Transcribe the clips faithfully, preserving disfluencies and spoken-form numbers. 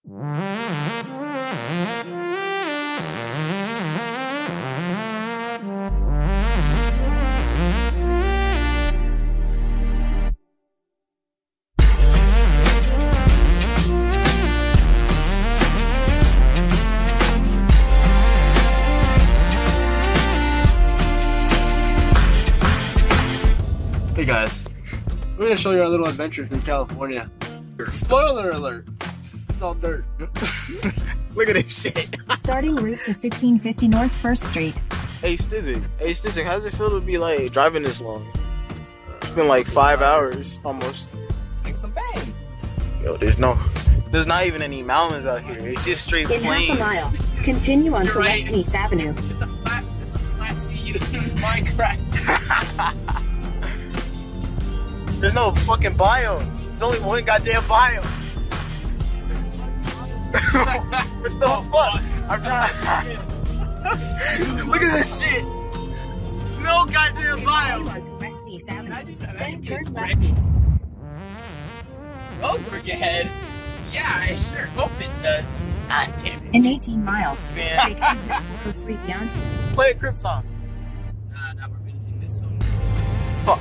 Hey guys, we're gonna show you our little adventure through California. Spoiler alert! It's all dirt. Look at this shit. Starting route to fifteen fifty North First Street. Hey Stizik, hey Stizik, how does it feel to be like driving this long? It's been like five hours almost. Take some bang. Yo, there's no, there's not even any mountains out here. It's just straight In plains. half a mile, continue on to Right. West Nice Avenue. It's a flat, it's a flat seat in Minecraft. There's no fucking biomes. There's only one goddamn biome. What the fuck? I'm trying to... Look at this shit. No goddamn biome. On to West Nice Avenue. Then turn left. Oh, work ahead. Yeah, I sure hope it does. God damn it. In eighteen miles, Man. take exit four oh three beyond. Play a Crip song. Nah, now we're finishing this song. Fuck.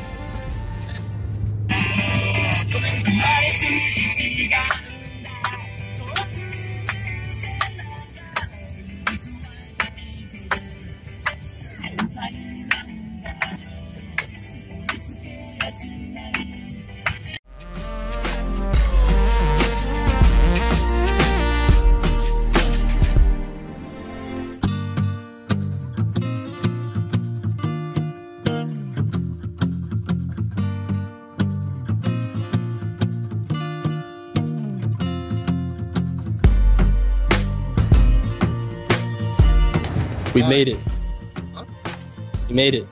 We made it. Huh? You made it.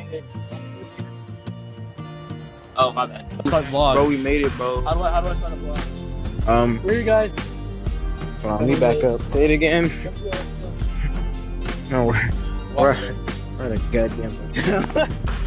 Oh, my bad. Start vlog. Bro, we made it, bro. How do I, how do I start a vlog? Um, Where are you guys? hold on, let me back up. Say it again. Let's go, let's go. No, we're, Walk we're, we're at a goddamn hotel.